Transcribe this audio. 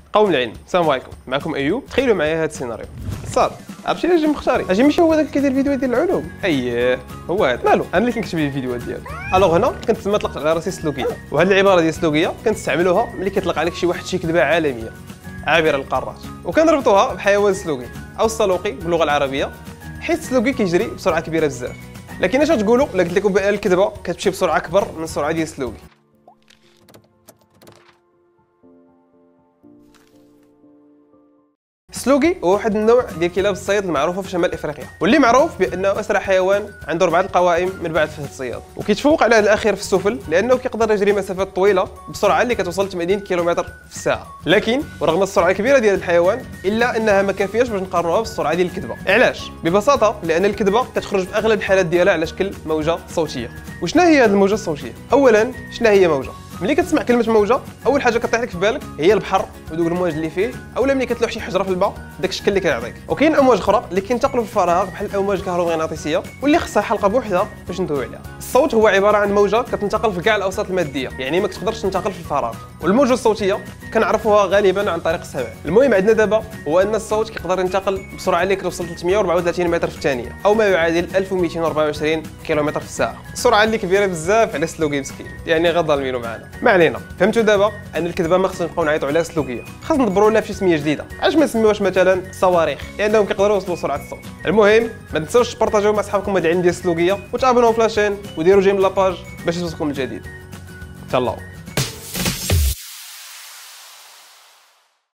قوم العلم، السلام عليكم، معكم ايوب. تخيلوا معايا هذا السيناريو. صاد عرفتي علاش جاي مختاري؟ اجي ماشي هو داك اللي كيدير فيديوهات ديال العلوم. اييه هو هذا مالو، انا اللي كنكتب ليه الفيديوهات ديالو. الوغ هنا كنت تما طلقت على راسي سلوكيه، وهذه العباره ديال سلوكيه كنستعملوها ملي كيطلق عليك شي واحد شي كذبه عالميه عابره للقارات، وكنربطوها بحيوان سلوكي او السلوقي باللغه العربيه، حيت السلوكي كيجري بسرعه كبيره بزاف. لكن اش تقولوا الا قلت لكم بان الكذبه كتمشي بسرعه اكبر من السرعه ديال السلوكي؟ السلوكي هو واحد النوع ديال كلاب الصيد المعروفه في شمال افريقيا، واللي معروف بانه اسرع حيوان عنده 4 القوائم من بعد فهد الصياد، وكيتفوق على الاخير في السفل لانه كيقدر يجري مسافات طويله بسرعه اللي كتوصل 80 كيلومتر في الساعه. لكن ورغم السرعه الكبيره ديال الحيوان الا انها ما كافياش باش نقارنوها بالسرعه ديال الكذبه. علاش؟ ببساطه لان الكذبه كتخرج في اغلب الحالات ديالها على شكل موجه صوتيه. وشنا هي هذه الموجه الصوتيه؟ اولا شنا هي موجه؟ ملي كتسمع كلمه موجه اول حاجه كطيح لك في بالك هي البحر ودوك المواج اللي فيه، اولا ملي كتلوح شي حجره في الماء داك الشكل اللي كيعطيك. وكاين امواج اخرى اللي كينتقلوا في الفراغ بحال الامواج الكهرومغناطيسيه واللي خصها حلقه بوحدها باش ندويو عليها. الصوت هو عباره عن موجه كتنتقل في كاع الاوساط الماديه، يعني ما كتقدرش تنتقل في الفراغ. والموجه الصوتيه كنعرفوها غالبا عن طريق السمع. المهم عندنا دابا هو ان الصوت كيقدر ينتقل بسرعه اللي كتوصل 334 متر في الثانيه، او ما يعادل 1224 كيلومتر في الساعه. السرعه اللي كبيره بزاف على سلوكي مسكين، يعني غضل منو معنا. ما علينا، فهمتوا دابا ان الكذبه ما خصنا نبقاو نعيطوا عليها سلوكيه، خاصنا ندبروا لها بشي سميه جديده. علاش ما نسميوهاش مثلا صواريخ، لانهم كيقدروا يوصلوا سرعه الصوت. المهم ما تنساوش تبارطاجيو مع صحابكم هاد العلم ديال السلوكيه، وتابوناو في لاشين وديروا جيم لاباج باش يوصلكم الجديد. تهلاو.